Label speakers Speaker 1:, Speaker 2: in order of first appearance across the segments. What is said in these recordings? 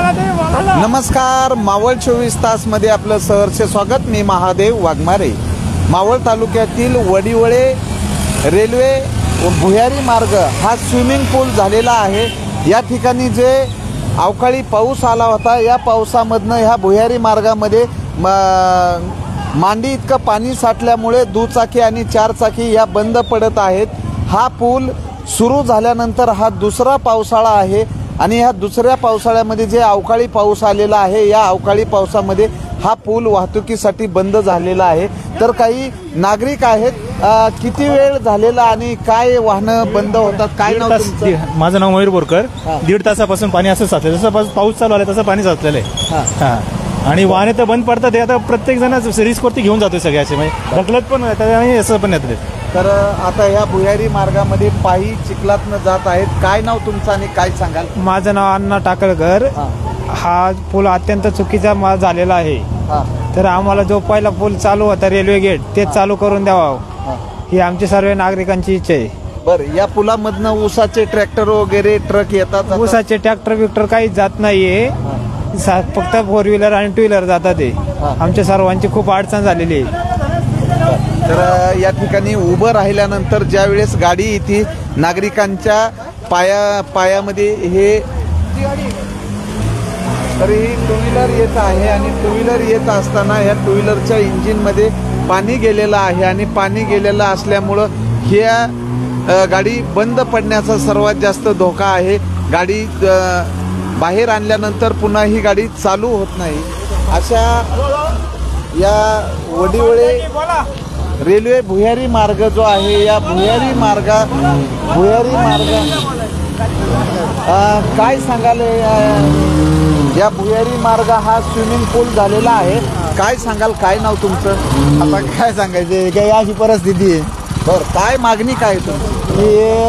Speaker 1: नमस्कार, मावळ 24 तास मध्ये आपलं सहर्ष स्वागत। मी महादेव वाघमारे। मावळ तालुक्यातील वडिवळे रेल्वे भुयारी मार्ग हा स्विमिंग पूल झालेला आहे। या ठिकाणी जे अवकाळी पाऊस आला होता, या पावसामधनं ह्या भुयारी मार्गामध्ये मांडी इतकं पाणी साठल्यामुळे दुचाकी आणि चारचाकी या बंद पडत आहेत। हा पूल सुरू झाल्यानंतर हा दुसरा पावसाळा आहे आणि ह्या दुसऱ्या पावसाळ्यामध्ये जे अवकाळी पाऊस आलेला आहे, या अवकाळी पावसामध्ये हा पूल वाहतुकीसाठी बंद झालेला आहे। तर काही नागरिक आहेत, किती वेळ झालेला आणि काय वाहनं बंद होतात, काय नाव तुमचं?
Speaker 2: माझं नाव मयूर बोरकर। 1.5 तासापासून पाणी असं साचलं, जसं पाऊस चालू आला तसं पाणी साचलेलं आहे। आणि वाहने तर बंद पडतात, आता प्रत्येक जण रिस्क वरती घेऊन जातोय सगळ्याचे, म्हणजे ढकलत पण आणि असं पण येत।
Speaker 1: तर आता ह्या भुयारी मार्गामध्ये पायी चिखलातनं जात आहेत। काय नाव तुमचं आणि काय सांगाल?
Speaker 2: माझं नाव अण्णा टाकळकर। हा पूल अत्यंत चुकीचा झालेला आहे, तर आम्हाला जो पहिला पूल चालू होता रेल्वे गेट ते चालू करून द्यावा ही आमची सर्व नागरिकांची इच्छा आहे।
Speaker 1: बरं, या पुलामधनं ऊसाचे ट्रॅक्टर वगैरे ट्रक येतात?
Speaker 2: ऊसाचे ट्रॅक्टर बिक्टर काही जात नाहीये, फक्त 4 व्हीलर आणि 2 व्हीलर जातात। आमच्या सर्वांची खूप अडचण झालेली आहे।
Speaker 1: तर या ठिकाणी उभं राहिल्यानंतर ज्या वेळेस गाडी येते, नागरिकांच्या पायामध्ये हे तर ही 2 व्हीलर येत आहे आणि 2 व्हीलर येत असताना ह्या 2 व्हीलरच्या इंजिनमध्ये पाणी गेलेलं आहे आणि पाणी गेलेलं असल्यामुळं ह्या गाडी बंद पडण्याचा सर्वात जास्त धोका आहे। गाडी बाहेर आणल्यानंतर पुन्हा ही गाडी चालू होत नाही। अशा या वडिवळे रेल्वे भुयारी मार्ग जो आहे, या भुयारी मार्ग काय सांगाल? या भुयारी मार्ग हा स्विमिंग पूल झालेला आहे, काय सांगाल? काय नाव तुमचं?
Speaker 3: आता काय सांगायचे, काही अशी परिस्थिती आहे।
Speaker 1: बरं, काय मागणी काय तुमची?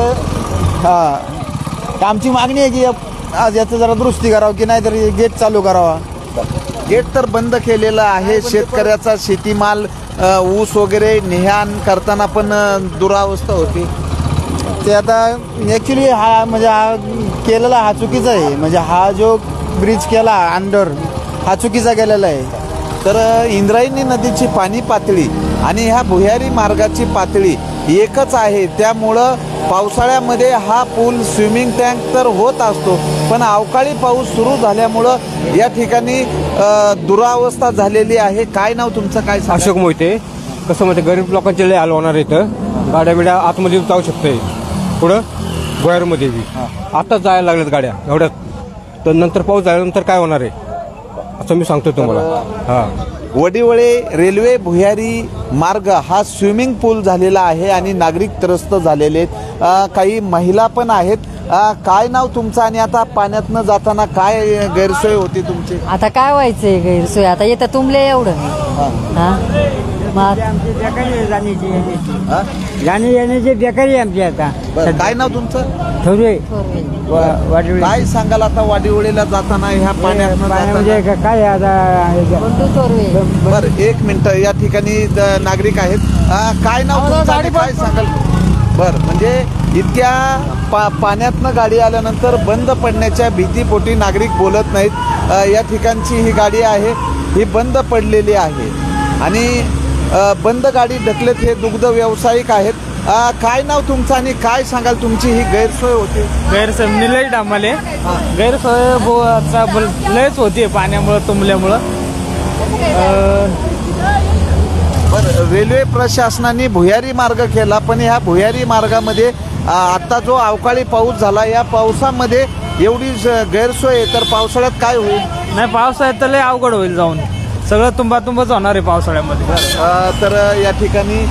Speaker 3: आमची मागणी आहे की आज याचं जरा दुरुस्ती करावं की नाही तर गेट चालू करावा।
Speaker 1: गेट तर बंद केलेलं आहे। शेतकऱ्याचा शेतीमाल ऊस वगैरे नेहान करताना पण दुरावस्था होती।
Speaker 3: ते आता ॲक्च्युली हा म्हणजे हा केलेला हा चुकीचा आहे, म्हणजे हा जो ब्रिज केला अंडर हा चुकीचा केलेला आहे।
Speaker 1: तर इंद्रायणी नदीची पाणी पातळी आणि ह्या भुयारी मार्गाची पातळी एकच आहे, त्यामुळं पावसाळ्यामध्ये हा पूल स्विमिंग टँक तर होत असतो, पण अवकाळी पाऊस सुरू झाल्यामुळं या ठिकाणी दुरावस्था झालेली आहे। काय नाव तुमचं? काय?
Speaker 4: अशोक मोहिते। कसं म्हणजे गरीब लोकांचे लय हाल होणार इथं, गाड्या बिड्या आतमध्ये जाऊ शकते, पुढं भुयारमध्ये बी आताच जायला लागल्यात गाड्या एवढ्यात, तर नंतर पाऊस झाल्यानंतर काय होणार आहे असं मी सांगतो तुम्हाला।
Speaker 1: वडिवळे रेल्वे भुयारी मार्ग हा स्विमिंग पूल झालेला आहे आणि नागरिक त्रस्त झालेले आहेत, काही महिला पण आहेत। काय नाव तुमचं आणि आता पाण्यातनं जाताना काय गैरसोय होती तुमची?
Speaker 5: आता काय व्हायचंय गैरसोय, आता येतं तुमले एवढं
Speaker 6: जाणे येण्याची बेकारी आमची आता।
Speaker 1: काय नाव तुमचं?
Speaker 6: थोडे
Speaker 1: काय सांगाल आता वाडिवळेला जाताना ह्या पाण्यात
Speaker 6: काय आता?
Speaker 1: बरं, 1 मिनिट, या ठिकाणी नागरिक आहेत। काय नाव तुमचं आणि काय सांगाल? बरं, म्हणजे इतक्या पाण्यातनं गाडी आल्यानंतर बंद पडण्याच्या भीतीपोटी नागरिक बोलत नाहीत। या ठिकाणची ही गाडी आहे, ही बंद पडलेली आहे आणि बंद गाडी ढकलत हे दुग्ध व्यावसायिक आहेत। काय नाव तुमचं आणि काय सांगाल? तुमची ही गैरसोय होती?
Speaker 2: गैरसोय लय आम्हाला गैरसोय लयच होती पाण्यामुळं तुंबल्यामुळं।
Speaker 1: बरं, रेल्वे प्रशासनाने भुयारी मार्ग केला, पण ह्या भुयारी मार्गामध्ये आता जो अवकाळी पाऊस झाला, या पावसामध्ये एवढी गैरसोय आहे, तर पावसाळ्यात काय होईल?
Speaker 2: नाही, पावसाळ्यात तर लय अवघड होईल, जाऊन सगळं तुंबातुंबच होणार आहे पावसाळ्यामध्ये।
Speaker 1: तर या ठिकाणी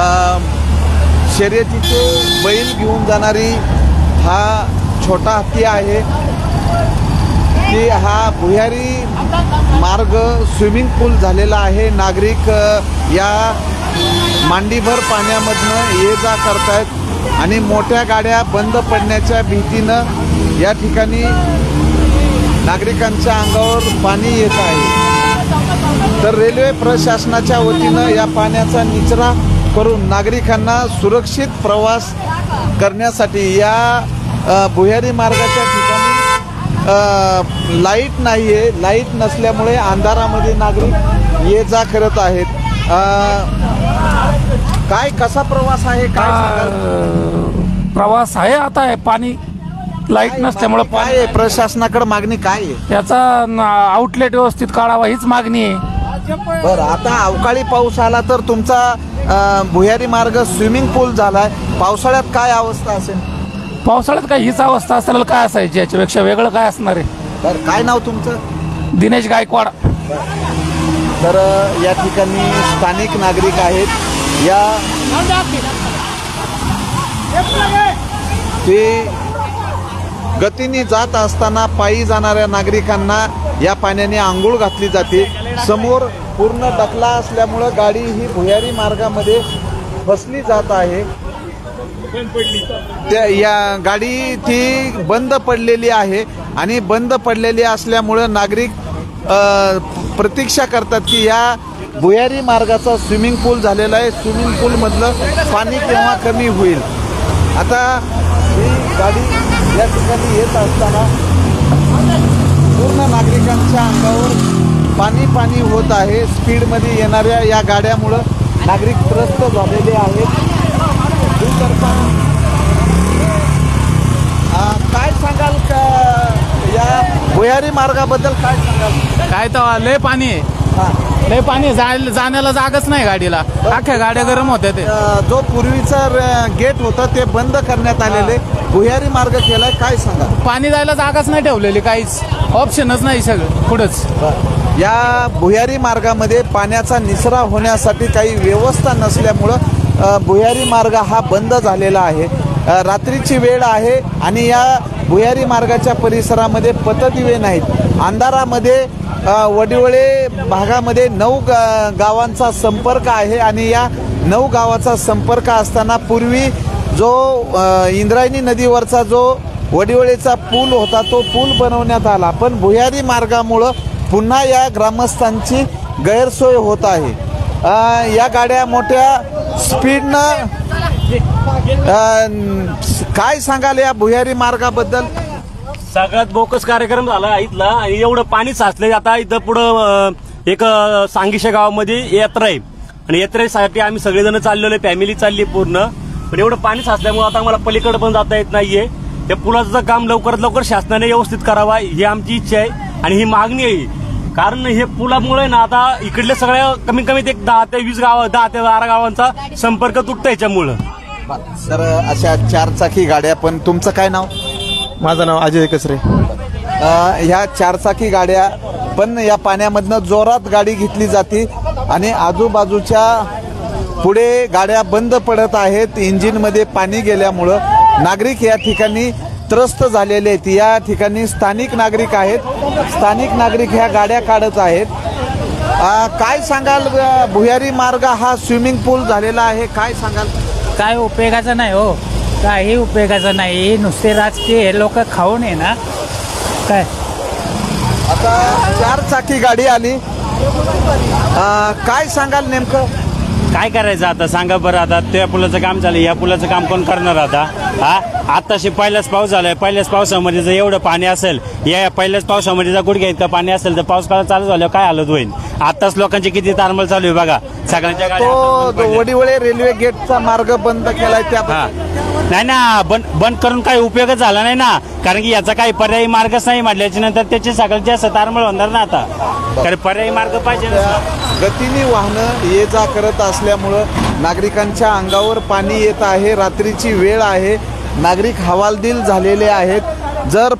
Speaker 1: शर्यतीचे बैल घेऊन जाणारी हा छोटा हत्ती आहे की हा भुयारी मार्ग स्विमिंग पूल झालेला आहे। नागरिक या मांडीभर पाण्यामधनं ये जा करतायत आणि मोठ्या गाड्या बंद पडण्याच्या भीतीनं या ठिकाणी नागरिकांच्या अंगावर पाणी येत आहे। तर रेल्वे प्रशासनाच्या वतीनं या पाण्याचा निचरा करून नागरिकांना सुरक्षित प्रवास करण्यासाठी या भुयारी मार्गाच्या ठिकाणी लाईट नाहीये, लाईट नसल्यामुळे अंधारामध्ये नागरिक ये जा करत आहेत. काय कसा प्रवास आहे, काय सांगाल?
Speaker 7: प्रवास आहे, आता आहे पाणी लाईट नसल्यामुळे
Speaker 1: काय आहे प्रशासनाकडे मागणी काय आहे?
Speaker 7: याचा आउटलेट व्यवस्थित काढावा हीच मागणी आहे.
Speaker 1: बरं, आता अवकाळी पाऊस आला तर तुमचा भुयारी मार्ग स्विमिंग पूल झालाय, पावसाळ्यात काय अवस्था असेल?
Speaker 7: पावसाळ्यात काय हीच अवस्था असेल, काय असायची याच्यापेक्षा वेगळं काय असणार आहे?
Speaker 1: बरं, काय नाव तुमचं?
Speaker 7: दिनेश गायकवाड.
Speaker 1: तर या ठिकाणी स्थानिक नागरिक आहेत. ते गतीने जात असताना पायी जाणाऱ्या नागरिकांना या पाण्याने आंघोळ घातली जाते. समोर पूर्ण डकला असल्यामुळं गाडी ही भुयारी मार्गामध्ये फसली जात आहे. या गाडी ती बंद पडलेली आहे आणि बंद पडलेली असल्यामुळं नागरिक प्रतीक्षा करतात की या भुयारी मार्गाचा स्विमिंग पूल झालेला आहे, स्विमिंग पूलमधलं पाणी केव्हा कमी होईल. आता ही गाडी या ठिकाणी येत असताना पूर्ण नागरिकांच्या अंगावर पाणी होत आहे. स्पीडमध्ये येणाऱ्या या गाड्यामुळं नागरिक त्रस्त झालेले आहेत. काय सांगाल का या भुयारी मार्गाबद्दल, काय सांगाल?
Speaker 7: काय तर लय पाणी आहे, लय पाणी, जाण्याला जागाच नाही गाडीला, अख्ख्या गाड्या गरम होत्या. ते
Speaker 1: जो पूर्वीचा गेट होता ते बंद करण्यात आलेले, भुयारी मार्ग केलाय, काय सांगा?
Speaker 7: पाणी जायला जागाच नाही ठेवलेली, काहीच ऑप्शनच नाही, सगळं पुढंच.
Speaker 1: या भुयारी मार्गामध्ये पाण्याचा निचरा होण्यासाठी काही व्यवस्था नसल्यामुळं भुयारी मार्ग हा बंद झालेला आहे. रात्रीची वेळ आहे आणि या भुयारी मार्गाच्या परिसरामध्ये पथदिवे नाहीत. अंधारामध्ये वडिवळे भागामध्ये 9 गावांचा संपर्क आहे आणि या 9 गावाचा संपर्क असताना पूर्वी जो इंद्रायणी नदीवरचा जो वडिवळेचा पूल होता तो पूल बनवण्यात आला, पण भुयारी मार्गामुळं पुन्हा या ग्रामस्थांची गैरसोय होत आहे. या गाड्या मोठ्या स्पीडनं, काय सांगाल या भुयारी मार्गाबद्दल?
Speaker 8: सगळ्यात बोकस कार्यक्रम झाला इथला आणि एवढं पाणी साचलंय. आता इथं पुढं एक सांगिशे गावामध्ये यात्रा आहे आणि यात्रेसाठी आम्ही सगळेजण चाललेलो, फॅमिली चालली पूर्ण, पण एवढं पाणी साचल्यामुळे आता आम्हाला पलीकडे पण जाता येत नाहीये. त्या पुलाचं काम लवकरात लवकर शासनाने व्यवस्थित करावा ही आमची इच्छा आहे आणि ही मागणी आहे. कारण हे पुलामुळे ना आता इकडल्या सगळ्या कमीत कमी 10 ते 20 गाव, 10 ते 12 गावांचा संपर्क तुटतो याच्यामुळं.
Speaker 1: सर, अशा 4 चाकी गाड्या, पण तुमचं काय नाव?
Speaker 3: माझं नाव अजय कसरे.
Speaker 1: ह्या 4 चाकी गाड्या पण या पाण्यामधनं जोरात गाडी घेतली जाते आणि आजूबाजूच्या पुढे गाड्या बंद पडत आहेत. इंजिनमध्ये पाणी गेल्यामुळं नागरिक या ठिकाणी त्रस्त झालेले आहेत. या ठिकाणी स्थानिक नागरिक आहेत, स्थानिक नागरिक ह्या गाड्या काढत आहेत. काय सांगाल? भुयारी मार्ग हा स्विमिंग पूल झालेला आहे, काय सांगाल?
Speaker 6: काय उपयोगाचं नाही हो, काही उपयोगाचं नाही, नुसते राजकीय हे लोक खाऊन आहे ना काय.
Speaker 1: आता 4 चाकी गाडी आली, काय सांगाल नेमकं?
Speaker 8: काय करायचं आता सांगा बरं. आता त्या पुलाचं काम चालू, या पुलाचं काम कोण करणार आता? आताशी पहिलाच पाऊस झालाय, पहिल्याच पावसामध्ये जर एवढं पाणी असेल, या पहिल्याच पावसामध्ये जर गुडघ्या इतकं पाणी असेल तर पाऊस काळ चालू झाल्यावर काय हालत होईल? आताच लोकांची किती तारमळ चालू आहे बघा, सगळ्यांच्या
Speaker 1: तो वडिवळे रेल्वे गेटचा मार्ग बंद केलाय त्या
Speaker 8: नाही ना, बंद करून काही उपयोगच झाला नाही ना, कारण की याचा काही पर्यायी मार्गच नाही म्हटल्याच्या नंतर त्याची सगळ्यांची असं तारमळ होणार ना आता, कारण पर्यायी मार्ग पाहिजे ना.
Speaker 1: गतीने वाहनं ये जा करत असल्यामुळं नागरिकांच्या अंगावर पाणी येत आहे. रात्रीची वेळ आहे, नागरिक हवालदिल झालेले आहेत. जर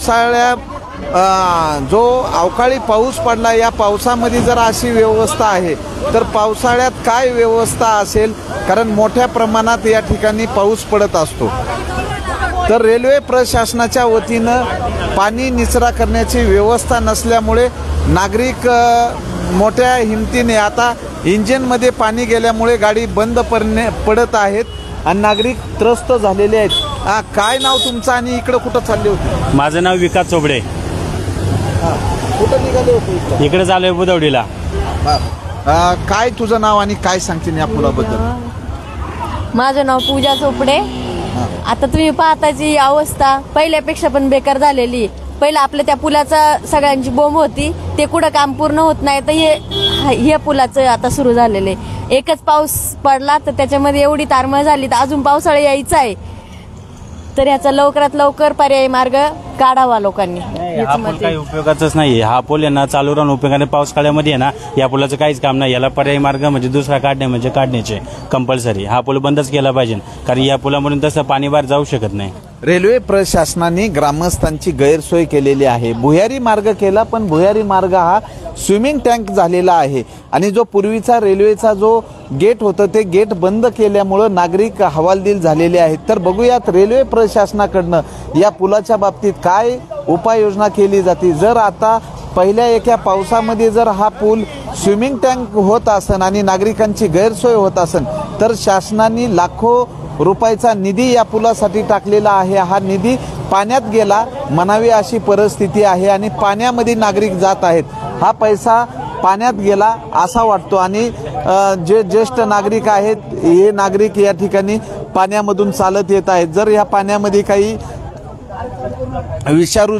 Speaker 1: जो अवकाळी पाऊस पडला, या पावसामध्ये जर अशी व्यवस्था आहे तर पावसाळ्यात काय व्यवस्था असेल, कारण मोठ्या प्रमाणात या ठिकाणी पाऊस पडत असतो. तर रेल्वे प्रशासनाच्या वतीनं पाणी निचरा करण्याची व्यवस्था नसल्यामुळे नागरिक मोठ्या हिमतीने, आता इंजिनमध्ये पाणी गेल्यामुळे गाडी बंद पडत आहेत आणि नागरिक त्रस्त झालेले आहेत. काय नाव तुमचं आणि इकडं कुठं चालले होते?
Speaker 8: माझं नाव विकास चोबडे.
Speaker 1: कुठं निघाले होते?
Speaker 8: इकडे चालू आहे बुधवडीला.
Speaker 1: काय तुझं नाव आणि काय सांगते या पुलाबद्दल?
Speaker 9: माझं नाव पूजा चोपडे. आता तुम्ही पाहताची अवस्था पहिल्यापेक्षा पण बेकार झालेली. पहिलं आपल्या त्या पुलाचा सगळ्यांची बोंब होती, ते कुठं काम पूर्ण होत नाही, तर हे पुलाचं आता सुरू झालेलं आहे. एकच पाऊस पडला तर त्याच्यामध्ये एवढी तारमळ झाली, तर अजून पावसाळा यायचा आहे, तर ह्याचा लवकरात लवकर पर्यायी मार्ग काढावा लोकांनी.
Speaker 10: हा पूल काही उपयोगाचाच नाही. हा पूल आहे ना चालू राहून उपयोगाने पावसाळ्यामध्ये आहे ना या पुलाचं काहीच काम नाही. याला पर्यायी मार्ग म्हणजे दुसरा काढणे म्हणजे काढण्याचे कंपल्सरी. हा पूल बंदच केला पाहिजे, कारण या पुलामधून तसं पाणी बाहेर जाऊ शकत नाही.
Speaker 1: रेल्वे प्रशासनाने ग्रामस्थांची गैरसोय केलेली आहे. भुयारी मार्ग केला, पण भुयारी मार्ग हा स्विमिंग टँक झालेला आहे आणि जो पूर्वीचा रेल्वेचा जो गेट होतं ते गेट बंद केल्यामुळं नागरिक हवालदिल झालेले आहेत. तर बघूयात रेल्वे प्रशासनाकडनं या पुलाच्या बाबतीत काय उपाययोजना केली जाते. जर आता पहिल्या एका पावसामध्ये जर हा पूल स्विमिंग टँक होत असेल आणि नागरिकांची गैरसोय होत असेल, तर शासनाने लाखो रुपयाचा निधी या पुलासाठी टाकलेला आहे. हा निधी पाण्यात गेला म्हणावी अशी परिस्थिती आहे आणि पाण्यामध्ये नागरिक जात आहेत. हा पैसा पाण्यात गेला असा वाटतो आणि जे ज्येष्ठ नागरिक आहेत हे नागरिक या ठिकाणी पाण्यामधून चालत येत आहेत. जर या पाण्यामध्ये काही विषारी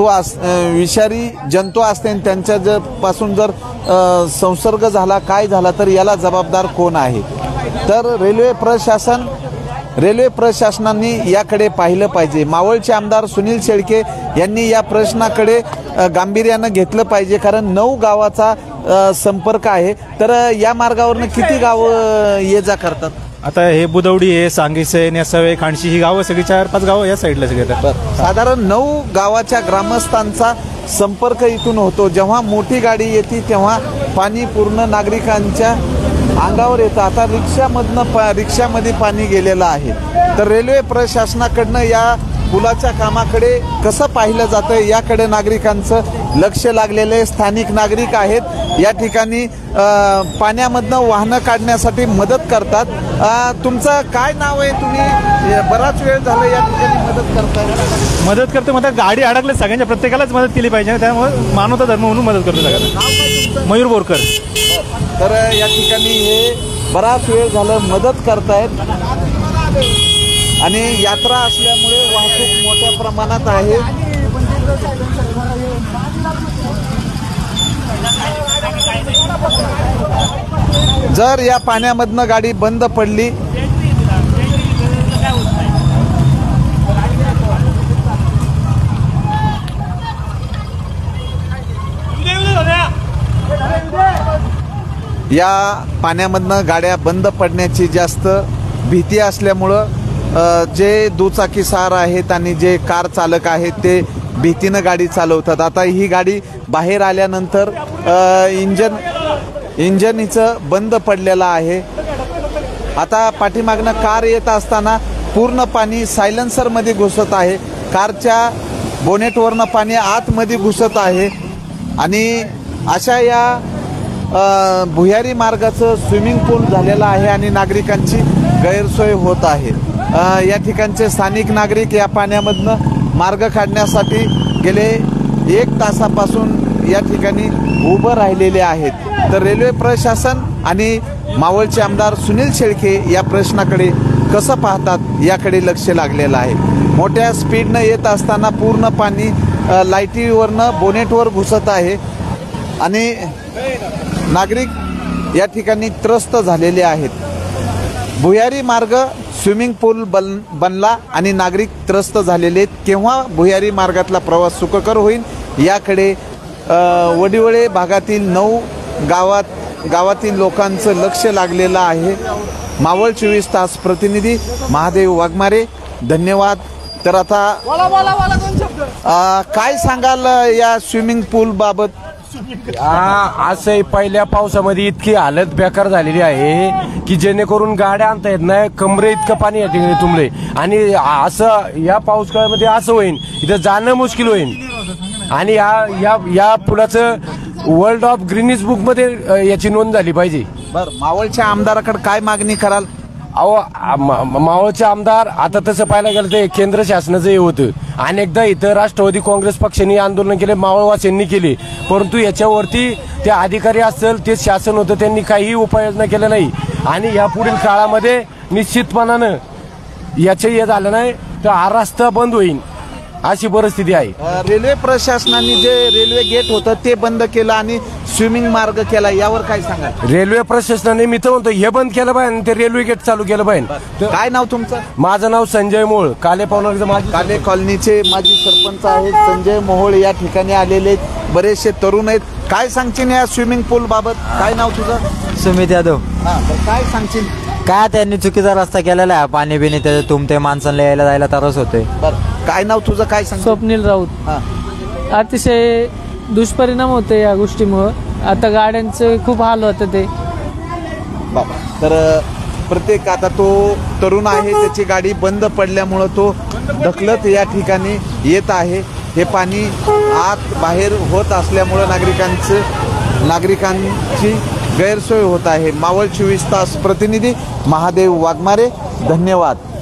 Speaker 1: जंतू असते आणि त्यांच्या पासून जर संसर्ग झाला काय झाला तर याला जबाबदार कोण आहे. तर रेल्वे प्रशासनाने याकडे पाहिलं पाहिजे. मावळचे आमदार सुनील शेळके यांनी या प्रश्नाकडे गांभीर्यानं घेतलं पाहिजे, कारण 9 गावाचा संपर्क आहे. तर या मार्गावरनं किती गावं ये जा करतात?
Speaker 11: आता हे बुदवडी आहे, सांगीसे, नेसावे, खांडशी ही गावं सगळी 4-5 गावं या साईडला सगळे.
Speaker 1: साधारण 9 गावाच्या ग्रामस्थांचा संपर्क इथून होतो. जेव्हा मोठी गाडी येते तेव्हा पाणी पूर्ण नागरिकांच्या अंगावर येतं. आता रिक्षामध्ये पाणी गेलेलं आहे. तर रेल्वे प्रशासनाकडनं या पुलाच्या कामाकडे कसं पाहिलं जातं याकडे नागरिकांचं लक्ष लागलेले. स्थानिक नागरिक आहेत या ठिकाणी पाण्यामधनं वाहनं काढण्यासाठी मदत करतात. तुमचं काय नाव आहे? तुम्ही बराच वेळ झाला या ठिकाणी मदत करताय.
Speaker 11: मग गाडी अडकले सगळ्यांच्या, प्रत्येकालाच मदत केली पाहिजे, त्यामुळे मानवता धर्म म्हणून मदत करतो सगळ्यांना. मयूर बोरकर.
Speaker 1: तर या ठिकाणी हे बराच वेळ झालं मदत करतायत आणि यात्रा असल्यामुळे वाहतूक मोठ्या प्रमाणात आहे. जर या पाण्यामधनं गाडी बंद पडली या पाण्यामधनं गाड्या बंद पडण्याची जास्त भीती असल्यामुळं जे दुचाकी स्वार आहेत आणि जे कार चालक आहेत ते भीतीनं गाडी चालवतात. आता ही गाडी बाहेर आल्यानंतर इंजन हिचं बंद पडलेलं आहे. आता पाठीमागनं कार येत असताना पूर्ण पाणी सायलेन्सरमध्ये घुसत आहे. कारच्या बोनेटवरनं पाणी आतमध्ये घुसत आहे आणि अशा या भुयारी मार्गाचं स्विमिंग पूल झालेलं आहे आणि नागरिकांची गैरसोय होत आहे. या ठिकाणचे स्थानिक नागरिक या पाण्यामधनं मार्ग काढण्यासाठी गेले 1 तासापासून या ठिकाणी उभं राहिलेले आहेत. तर रेल्वे प्रशासन आणि मावळचे आमदार सुनील शेळके या प्रश्नाकडे कसं पाहतात याकडे लक्ष लागलेलं आहे. मोठ्या स्पीडनं येत असताना पूर्ण पाणी लाईटीवरनं बोनेटवर घुसत आहे आणि नागरिक या ठिकाणी त्रस्त झालेले आहेत. भुयारी मार्ग स्विमिंग पूल बनला आणि नागरिक त्रस्त झालेले आहेत. केव्हा भुयारी मार्गातला प्रवास सुखकर होईल याकडे वडिवळे भागातील 9 गावातील लोकांचं लक्ष लागलेलं आहे. मावळ 24 तास प्रतिनिधी महादेव वाघमारे, धन्यवाद. तर आता काय सांगाल या स्विमिंग पूल बाबत?
Speaker 12: असं पहिल्या पावसामध्ये इतकी हालत बेकार झालेली आहे की जेणेकरून गाड्या आणता येत नाही. कमरे इतकं पाणी या ठिकाणी तुंबले आणि असं या पावसाळ्यामध्ये असं होईल इथं जाणं मुश्किल होईल. आणि या पुलाचं वर्ल्ड ऑफ ग्रीनिस बुक मध्ये याची नोंद झाली पाहिजे.
Speaker 1: बरं, मावळच्या आमदाराकडे काय मागणी कराल?
Speaker 12: मावळचे आमदार आता तसं पाहायला गेलं तर केंद्र शासनाचं हे होतं. अनेकदा इथं राष्ट्रवादी काँग्रेस पक्षाने आंदोलन केले, मावळवासियांनी केले, परंतु याच्यावरती ते अधिकारी असेल ते शासन होतं त्यांनी काहीही उपाययोजना केल्या नाही. आणि या पुढील काळामध्ये निश्चितपणानं याचे हे झालं नाही तर हा रस्ता बंद होईल. अशी परिस्थिती आहे.
Speaker 1: रेल्वे प्रशासनाने जे रेल्वे गेट होतं ते बंद केलं आणि स्विमिंग मार्ग केला, यावर काय सांगाल?
Speaker 12: रेल्वे प्रशासनाने मी तर म्हणतो हे बंद केलं पाहिजे आणि ते रेल्वे गेट चालू केलं पाहिजे.
Speaker 1: काय नाव तुमचं?
Speaker 12: माझं नाव संजय मोळ, काले पावनरचं माझी
Speaker 1: काले कॉलनीचे माजी सरपंच आहेत संजय मोहोळ या ठिकाणी आलेले बरेचसे तरुण आहेत. काय सांगशील या स्विमिंग पूल बाबत? काय नाव तुझं?
Speaker 13: सुमित यादव.
Speaker 1: काय सांगशील?
Speaker 13: काय त्यांनी चुकीचा रस्ता केलेला आहे, पाणी बिणी त्याचं तुमते माणसांना यायला जायला त्रास होतोय.
Speaker 1: काय नाव तुझं? काय सांग?
Speaker 14: स्वप्नील राऊत. अतिशय दुष्परिणाम होते या गोष्टीमुळं. आता गाड्यांचे खूप हाल होतं ते.
Speaker 1: तर प्रत्येक आता तो तरुण आहे, त्याची गाडी बंद पडल्यामुळं तो ढकलत या ठिकाणी येत आहे. हे पाणी आत बाहेर होत असल्यामुळं नागरिकांची गैरसोय होत आहे. मावळ 24 तास प्रतिनिधी महादेव वाघमारे, धन्यवाद.